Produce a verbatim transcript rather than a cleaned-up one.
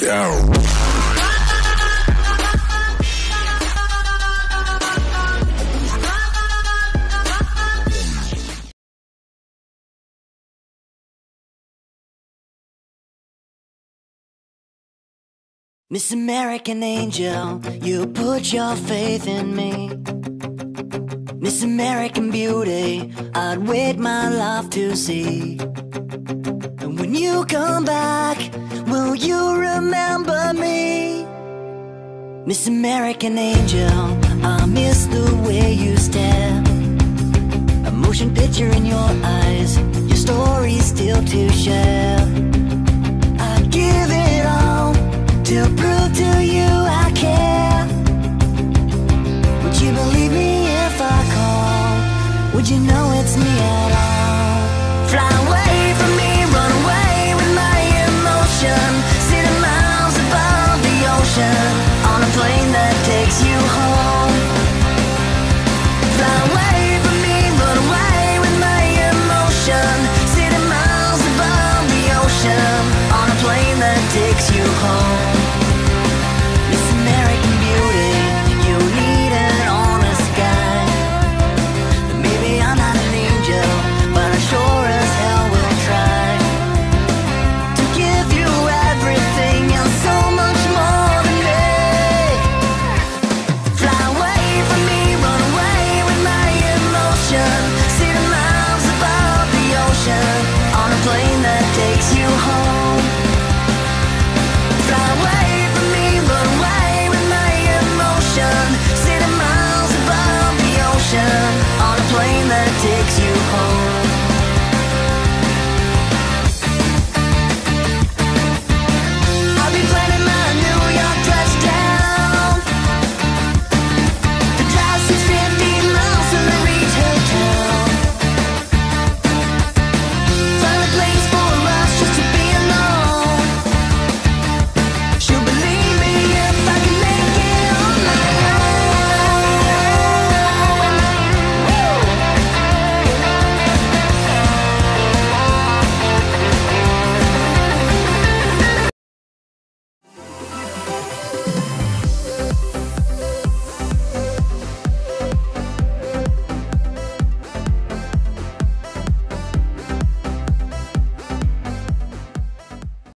down. Miss American Angel, you put your faith in me. Miss American Beauty, I'd wait my life to see. And when you come back, will you remember me? Miss American Angel, I miss the way you stare. A motion picture in your eyes, your story still to share. I'd give it all to prove to you I care. Would you believe me if I call? Would you know